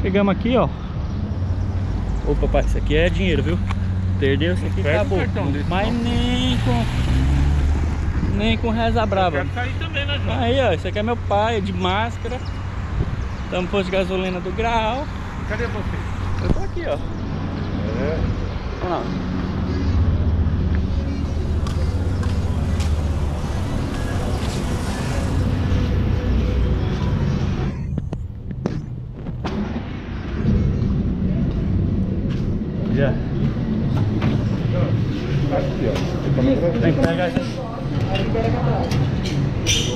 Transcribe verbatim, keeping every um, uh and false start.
Chegamos aqui, ó. Ô papai, isso aqui é dinheiro, viu? Perdeu, isso aqui acabou. Mas nem com Nem com reza brava. Cair também, né, João? Aí, ó, esse aqui é meu pai, é de máscara. Estamos no posto de gasolina do Grau. Cadê você? Eu tô aqui, ó. É. Olha lá. Já. Aqui, ó. Tem que pegar isso.